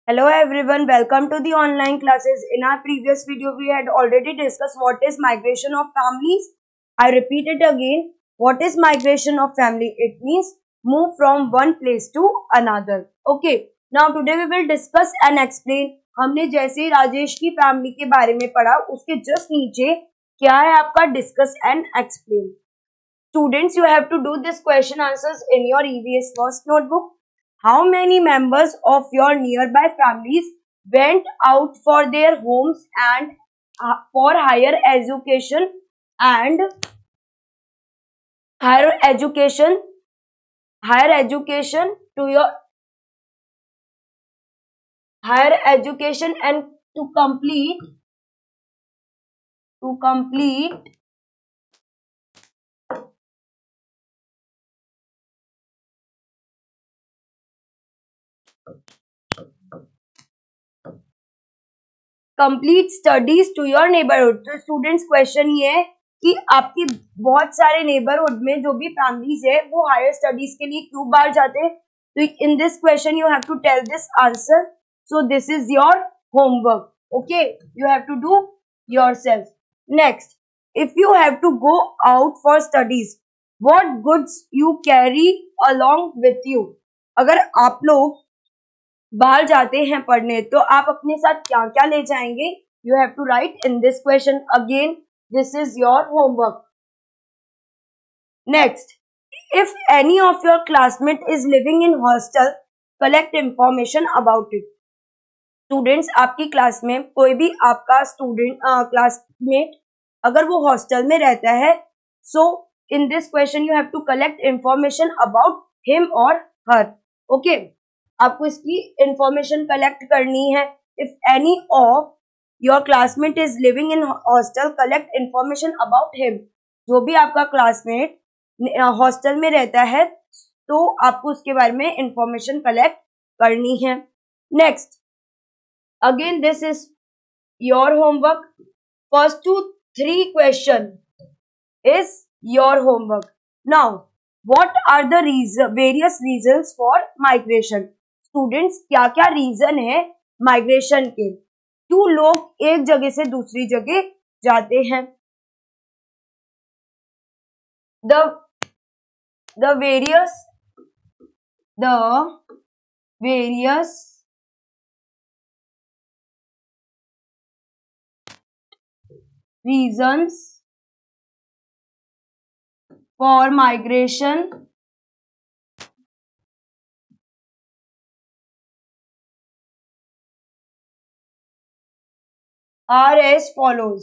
Hello everyone, welcome to the online classes. In our previous video, we had already discussed what is migration of families. I repeat it again. What is migration of family? It means move from one place to another. Okay, now today we will discuss and explain. हमने जैसे ही राजेश की family के बारे में पढ़ा, उसके just नीचे क्या है आपका discuss and explain. Students, you have to do this question answers in your EVS first notebook. How many members of your nearby families went out for their homes and for higher education and to complete studies to your neighbourhood. तो students question ये है कि आपके बहुत सारे neighbourhood में जो भी फैमिलीज है वो हायर स्टडीज के लिए क्यों बाहर जाते हैं. तो in this question you have to tell this answer. So this is your homework. Okay, you have to do yourself. Next, if you have to go out for studies, what goods you carry along with you. अगर आप लोग बाहर जाते हैं पढ़ने तो आप अपने साथ क्या क्या ले जाएंगे. You have to write in this question. Again this is your homework. Next, if any of your classmate is living in hostel, collect information about it. Students, आपकी क्लास में कोई भी आपका स्टूडेंट क्लासमेट अगर वो हॉस्टल में रहता है, so in this question you have to collect information about him और हर. ओके, आपको इसकी इंफॉर्मेशन कलेक्ट करनी है. If any of your classmate is living in hostel, collect information about him. जो भी आपका क्लासमेट हॉस्टल में रहता है तो आपको उसके बारे में इंफॉर्मेशन कलेक्ट करनी है. Next, again this is your homework. First to 3 question is your homework. Now, what are the various reasons for migration. Students, क्या क्या रीजन है माइग्रेशन के. क्यों लोग एक जगह से दूसरी जगह जाते हैं. The various reasons for migration are as follows.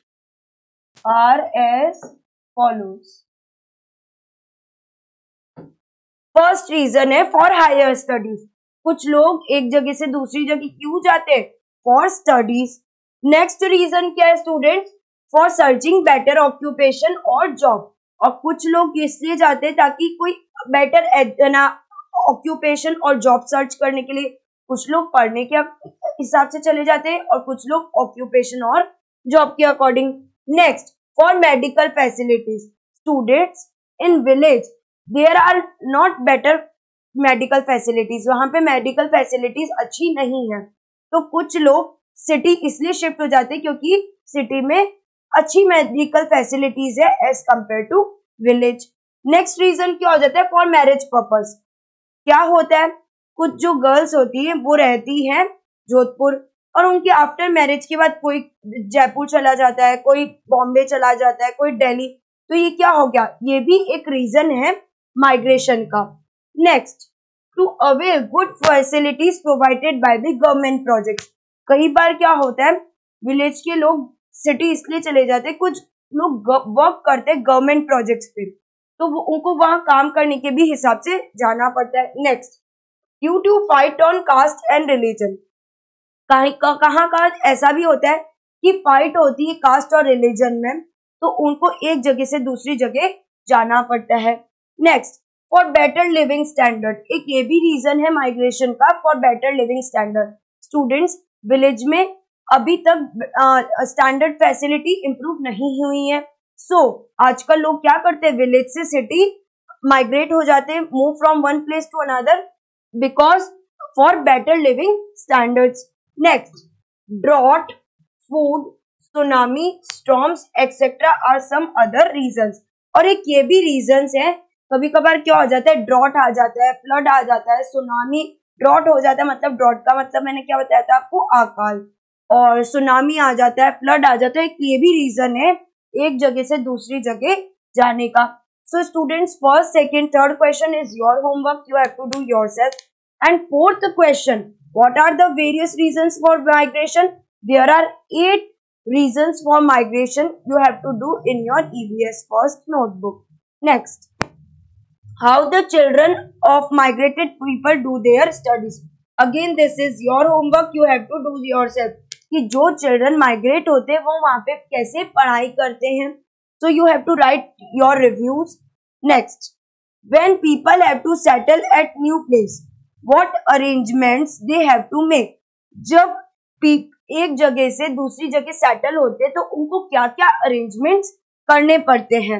First reason है फॉर हायर स्टडीज. कुछ लोग एक जगह से दूसरी जगह क्यों जाते हैं. For studies. नेक्स्ट रीजन क्या है students. For searching better occupation और जॉब. और कुछ लोग इसलिए जाते हैं ताकि कोई बेटर ऑक्यूपेशन और जॉब सर्च करने के लिए. कुछ लोग पढ़ने के हिसाब से चले जाते हैं और कुछ लोग ऑक्यूपेशन और जॉब के according. Next, for medical facilities. Students, in village there are not better medical facilities. वहां पे मेडिकल फैसिलिटीज अच्छी नहीं है तो कुछ लोग सिटी इसलिए शिफ्ट हो जाते हैं क्योंकि सिटी में अच्छी मेडिकल फैसिलिटीज है as compare to village. Next reason क्या हो जाता है. For marriage purpose. क्या होता है, कुछ जो गर्ल्स होती है वो रहती हैं जोधपुर और उनके आफ्टर मैरिज के बाद कोई जयपुर चला जाता है, कोई बॉम्बे चला जाता है, कोई दिल्ली. तो ये क्या हो गया, ये भी एक रीजन है माइग्रेशन का. Next, to avail good facilities provided by the government project. कई बार क्या होता है, विलेज के लोग सिटी इसलिए चले जाते हैं, कुछ लोग वर्क करते हैं गवर्नमेंट प्रोजेक्ट्स पे तो उनको वहां काम करने के भी हिसाब से जाना पड़ता है. Next, due to fight on caste and religion. कहाँ ऐसा भी होता है कि फाइट होती है कास्ट और रिलीजन में तो उनको एक जगह से दूसरी जगह जाना पड़ता है. Next, for better living standard. एक ये भी रीजन है माइग्रेशन का, for better living standard. Students, village में अभी तक स्टैंडर्ड फैसिलिटी इंप्रूव नहीं हुई है. सो आजकल लोग क्या करते हैं, विलेज से सिटी माइग्रेट हो जाते हैं, move from one place to another because for better living standards. Next, drought, food, tsunami, storms, etc. are some other reasons. और एक ये भी reasons है, कभी कभार क्या हो जाता है, ड्रॉट आ जाता है, फ्लड आ जाता है, सुनामी, ड्रॉट हो जाता है मतलब ड्रॉट का मतलब मैंने क्या बताया था आपको, अकाल, और सुनामी आ जाता है, फ्लड आ जाता है, ये भी रीजन है एक जगह से दूसरी जगह जाने का. So students, first, second, third question is your homework. You have to do yourself. And fourth question, what are the various reasons for migration? There are 8 reasons for migration you have to do in your EVS first notebook. Next, how the children of migrated people do their studies. Again, this is your homework. You have to do yourself. कि जो children migrate होते हैं वो वहाँ पे कैसे पढ़ाई करते हैं. So you have to write your reviews. Next, when people have to settle at new place, what arrangements they have to make. जब एक जगह से दूसरी जगह सेटल होते हैं तो उनको क्या क्या अरेंजमेंट्स करने पड़ते हैं.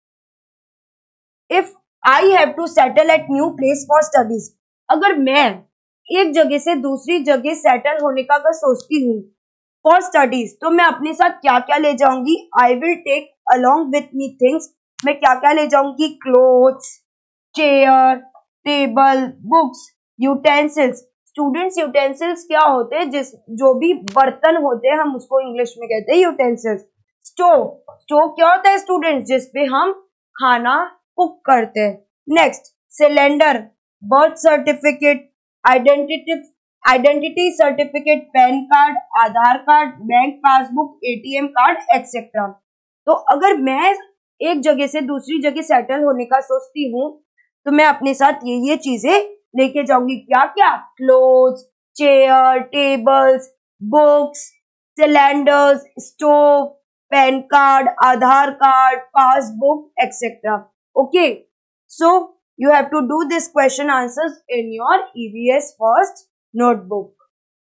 If I have to settle at new place for studies, अगर मैं एक जगह से दूसरी जगह सेटल होने का अगर सोचती हूँ फॉर स्टडीज, तो मैं अपने साथ क्या क्या ले जाऊंगी. I will take along with me things. मैं क्या क्या ले जाऊंगी, clothes, chair, table, books, utensils. Students, utensils क्या होते हैं, जो भी बर्तन होते हैं हम उसको इंग्लिश में कहते हैं यूटेंसिल्स. स्टोव, स्टोव क्या होता है स्टूडेंट्स, जिसपे हम खाना कुक करते हैं. Next, cylinder, birth certificate, identity certificate, PAN card, Aadhaar card, bank passbook, ATM card, etcetera. तो अगर मैं एक जगह से दूसरी जगह सेटल होने का सोचती हूँ तो मैं अपने साथ ये चीजें लेके जाऊंगी. क्या क्या, clothes, chair, tables, books, cylinders, stove, PAN card, Aadhaar card, passbook, etcetera. Okay, so you have to do this question answers in your EVS first notebook.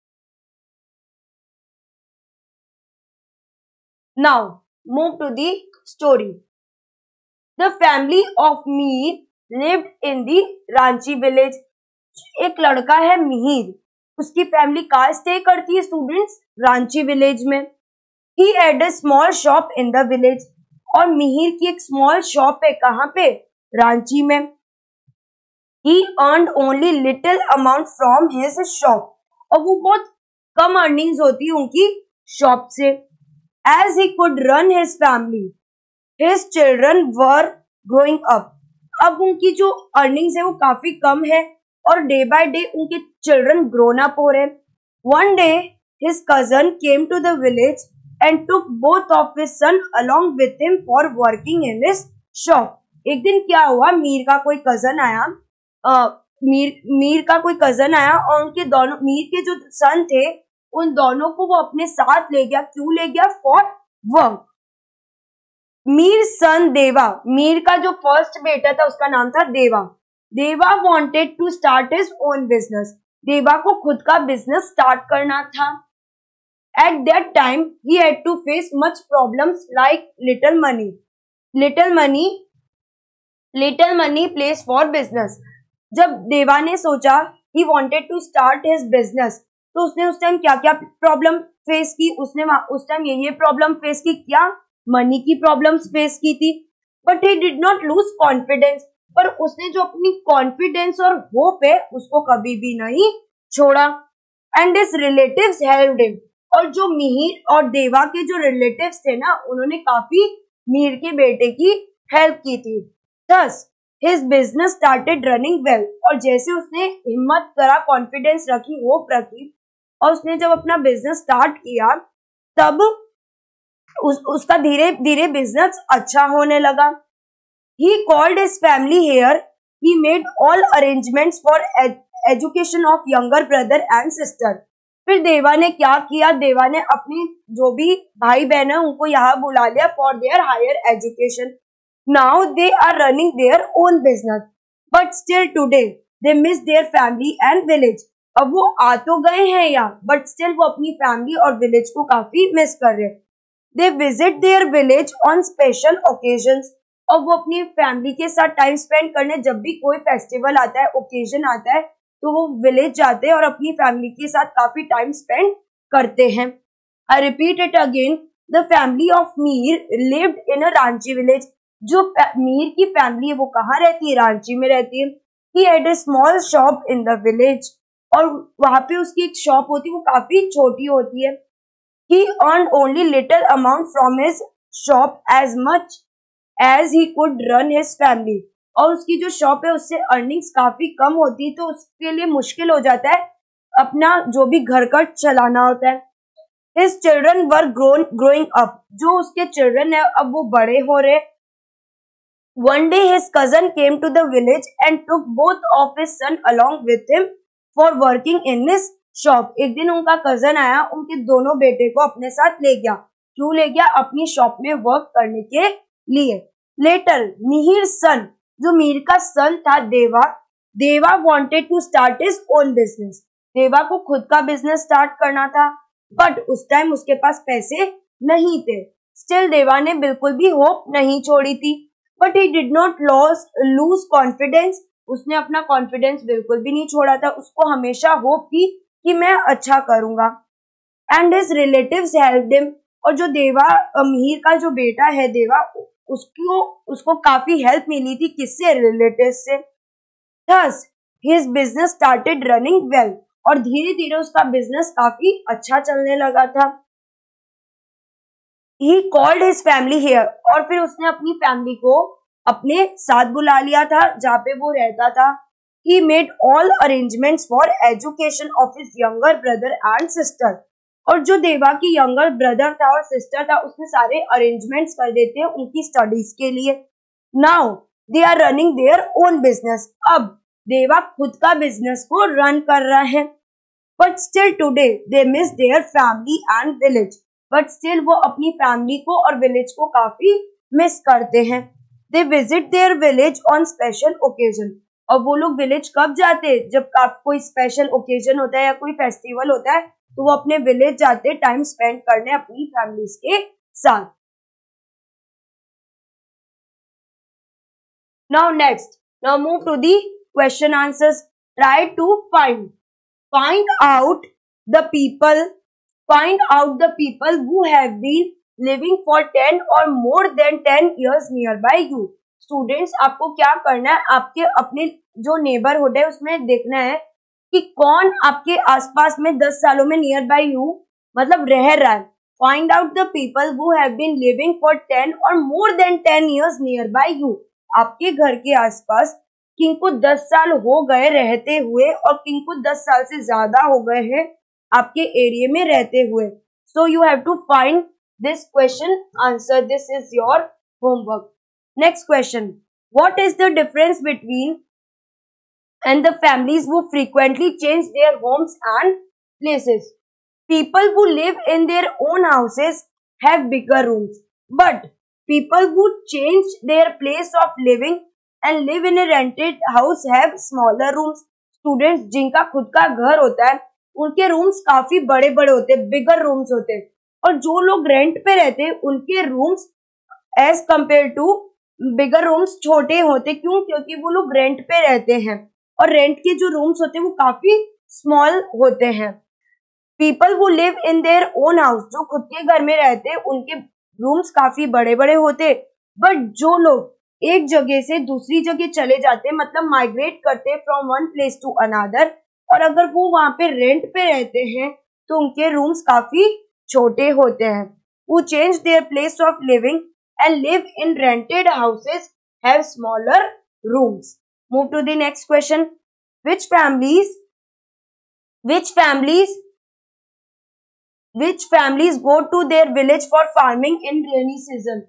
Now move to the story. The family of Mir lived in the Ranchi village. एक लड़का है मिहिर, उसकी family कहाँ stay करती है students, Ranchi village में. He had a small shop in the village. और मिहिर की एक स्मॉल शॉप है, कहाँ पे, रांची में. He earned only little amount from his shop. और वो बहुत कम अर्निंग्स होती है उनकी शॉप से. As he could run his family, his children were growing up. अब उनकी जो अर्निंग्स है वो काफी कम है और डे बाय डे उनके चिल्ड्रन ग्रोन अप हो रहे हैं. One day his cousin came to the village and took both of his son along with him for working in his shop. एक दिन क्या हुआ, मीर का कोई कजन आया, मीर का कोई कजन आया और उनके दोनों, मीर के जो सन थे उन दोनों को वो अपने साथ ले गया. क्यों ले गया, फॉर वर्क. मीर सन देवा, मीर का जो फर्स्ट बेटा था उसका नाम था Deva. Deva wanted to start his own business. Deva को खुद का बिजनेस स्टार्ट करना था. At that time he had to face much problems like little money place for business. जब देवा ने सोचा he wanted to start his business, तो उसने उस टाइम क्या क्या प्रॉब्लम फेस की, उसने उस टाइम ये प्रॉब्लम फेस की, क्या, मनी की प्रॉब्लम्स फेस की थी. But he did not lose confidence. पर उसने जो अपनी कॉन्फिडेंस और होप है उसको कभी भी नहीं छोड़ा. And his relatives helped him. और जो मिहिर और देवा के जो रिलेटिव्स थे ना, उन्होंने काफी मीर के बेटे की हेल्प की थी. Thus his business started running well. और जैसे उसने हिम्मत करा, कॉन्फिडेंस रखी, होप रखी और उसने जब अपना बिजनेस स्टार्ट किया तब उसका धीरे धीरे बिजनेस अच्छा होने लगा. He called his family here. He made all arrangements for education of younger brother and sister. फिर देवा ने क्या किया, देवा ने अपनी जो भी भाई बहन है उनको यहाँ बुला लिया for their higher education. Now they are running their own business, but still today they miss their family and village. अब वो आ तो गए हैं यहाँ, but still वो अपनी फैमिली और विलेज को काफी मिस कर रहे हैं. They visit their village on special occasions. और वो अपनी फैमिली के साथ टाइम स्पेंड करने, जब भी कोई फेस्टिवल आता है, ओकेजन आता है, तो वो विलेज जाते हैं और अपनी फैमिली के साथ काफी टाइम स्पेंड करते हैं। I repeat it again, the family of Mir lived in a Ranchi village. जो मीर की फैमिली है वो कहाँ रहती है? रांची में रहती है। He had a small shop in the village, और वहां पे उसकी एक शॉप होती है, वो काफी छोटी होती है। He earned only little amount from his shop as much as he could run his family. और उसकी जो शॉप है उससे अर्निंग्स काफी कम होती है, तो उसके लिए मुश्किल हो जाता है अपना जो भी घर का चलाना होता है। His children were growing up. जो उसके चिल्ड्रन है अब वो बड़े हो रहे। One day his cousin came to the village and took both of his son along with him for working in his shop. एक दिन उनका कजन आया, उनके दोनों बेटे को अपने साथ ले गया। क्यों ले गया? अपनी शॉप में वर्क करने के लिए। लेटर मिहिर सन, जो मीर का सन था Deva wanted to start his own business. Deva को खुद का बिजनेस स्टार्ट करना था, बट उस टाइम उसके पास पैसे नहीं थे। स्टिल देवा ने बिल्कुल भी होप नहीं छोड़ी थी, but he did not lose confidence. उसने अपना कॉन्फिडेंस बिल्कुल भी नहीं छोड़ा था। उसको हमेशा होप थी कि मैं अच्छा करूंगा। And his relatives helped him, और जो देवा मीर का जो बेटा है देवा, उसको काफी हेल्प मिली थी। किससे? रिलेटिव्स से। Thus his business started running well, और धीरे धीरे उसका बिजनेस काफी अच्छा चलने लगा था। He called his family here, और फिर उसने अपनी फैमिली को अपने साथ बुला लिया था जहाँ पे वो रहता था। He made all arrangements for education of his younger brother and sister. और जो देवा की यंगर ब्रदर था और सिस्टर था, उसने सारे अरेंजमेंट्स कर देते हैं उनकी स्टडीज के लिए। Now they are running their own business. अब देवा खुद का बिजनेस को रन कर रहा है। But still today they miss their family and village. But still वो अपनी फैमिली को और विलेज को काफी मिस करते हैं। They visit their village on special occasion. और वो लोग विलेज कब जाते हैं? जब कोई स्पेशल ओकेजन होता है या कोई फेस्टिवल होता है, तो वो अपने विलेज जाते हैं टाइम स्पेंड करने अपनी फैमिलीज के साथ। Now next, now move to the question answers. Try to find out the people who have been living for 10 or more than 10 years nearby you. Students, आपको क्या करना है, आपके अपने जो नेबरहुड है उसमें देखना है कि कौन आपके आसपास में 10 सालों में नियर बाय यू मतलब रह रहा है। Find out the people who have been living for 10 or more than 10 years nearby you. आपके घर के आसपास किनको 10 साल हो गए रहते हुए और किनको 10 साल से ज्यादा हो गए हैं आपके एरिया में रहते हुए। So you have to find this question answer. This is your homework. Next question. What is the difference between and the families who frequently change their homes and places? People who live in their own houses have bigger rooms, but people who change their place of living and live in a rented house have smaller rooms. Students, जिनका खुद का घर होता है उनके rooms काफी बड़े बड़े होते हैं, बिगर रूम्स होते हैं, और जो लोग रेंट पे रहते हैं उनके rooms as compare to bigger rooms छोटे होते। क्यों? क्योंकि वो लोग रेंट पे रहते हैं और रेंट के जो रूम्स होते हैं वो काफी स्मॉल होते हैं। People who live in their own house, जो खुद के घर में रहते हैं उनके रूम्स काफी बड़े बड़े होते। बट जो लोग एक जगह से दूसरी जगह चले जाते हैं, मतलब माइग्रेट करते हैं from one place to another, और अगर वो वहां पे रेंट पे रहते हैं तो उनके रूम्स काफी छोटे होते हैं। Who change their place of living and live in rented houses have smaller rooms. Move to the next question. Which families go to their village for farming in rainy season?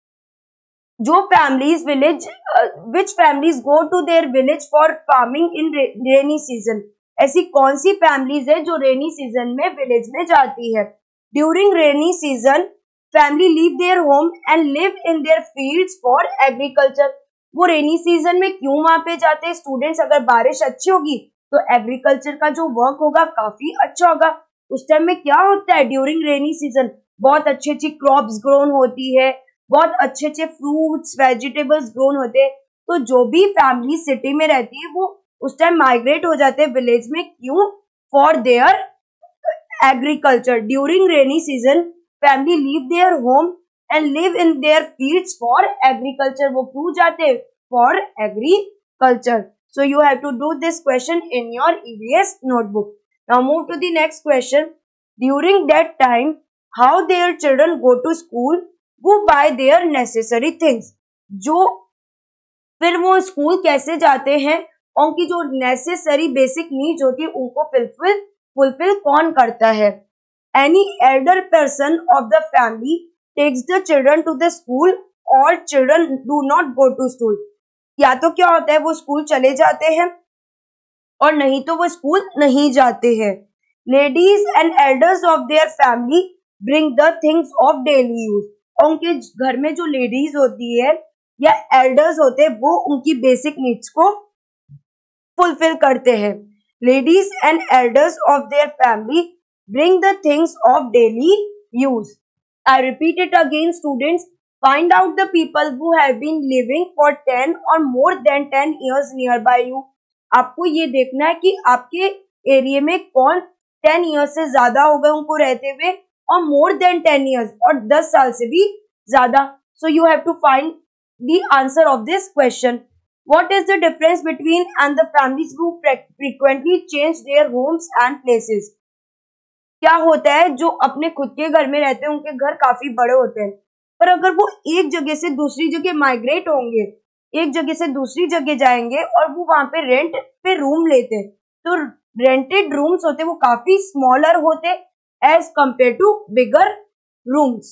Which families go to their village for farming in rainy season? ऐसी कौन सी families है जो rainy season में village में जाती है? During rainy season, family leave their home and live in their fields for agriculture. वो rainy season में क्यों वहां पे जाते हैं स्टूडेंट्स? अगर बारिश अच्छी होगी तो एग्रीकल्चर का जो वर्क होगा काफी अच्छा होगा। उस टाइम में क्या होता है? ड्यूरिंग रेनी सीजन बहुत अच्छी अच्छी क्रॉप्स ग्रोन होती है, बहुत अच्छे अच्छे फ्रूट्स वेजिटेबल्स ग्रोन होते हैं। तो जो भी फैमिली सिटी में रहती है वो उस टाइम माइग्रेट हो जाते हैं विलेज में, क्यों? For their agriculture. During rainy season family leave their home and live in their fields for agriculture. वो क्यों जाते हैं? For agriculture. So you have to do this question in your EVS notebook. Now move to the next question. During that time, how their children go to school? Who buy their necessary things? जो फिर वो school कैसे जाते हैं, उनकी जो necessary basic needs होती है उनको फुलफिल कौन करता है? Any elder person of the family takes the children to the school or children do not go to school. या तो क्या होता है, वो स्कूल चले जाते हैं और नहीं तो वो स्कूल नहीं जाते हैं. Ladies and elders of their family bring the things of daily use. उनके घर में जो लेडीज होती है या एल्डर्स होते हैं वो उनकी बेसिक नीड्स को फुलफिल करते हैं. Ladies and elders of their family bring the things of daily use. I repeat it again students. Find out the people who have been living for 10 or more than 10 years nearby you. आपको ये देखना है कि आपके area में कौन 10 years से ज्यादा हो गए उनको रहते हुए, और more than 10 years और 10 साल से भी ज्यादा. So you have to find the answer of this question. What is the difference between and the families who frequently change their homes and places? क्या होता है, जो अपने खुद के घर में रहते हैं उनके घर काफी बड़े होते हैं, पर अगर वो एक जगह से दूसरी जगह माइग्रेट होंगे, एक जगह से दूसरी जगह जाएंगे और वो वहां पे रेंट पे रूम लेते हैं, तो रेंटेड रूम्स होते वो काफी स्मॉलर होते as compare to bigger rooms.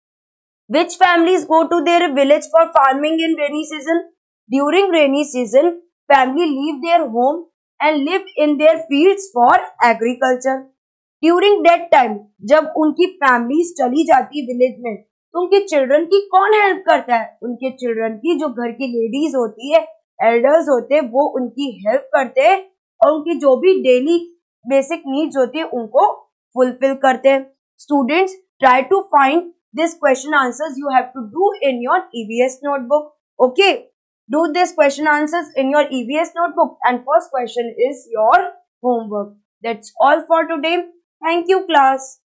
Which families go to their village for farming in rainy season? During rainy season family leave their home and live in their fields for agriculture. During that time, जब उनकी families चली जाती है village में, तो उनके children की कौन हेल्प करता है? उनके चिल्ड्रन की जो घर की लेडीज होती है, एल्डर्स होते हैं, वो उनकी हेल्प करते हैं और उनकी जो भी डेली बेसिक नीड्स होती है उनको फुलफिल करते हैं. Students, try to find this question answers you have to do in your EVS notebook. Okay, do this question answers in your EVS notebook and first question is your homework. That's all for today. Thank you class.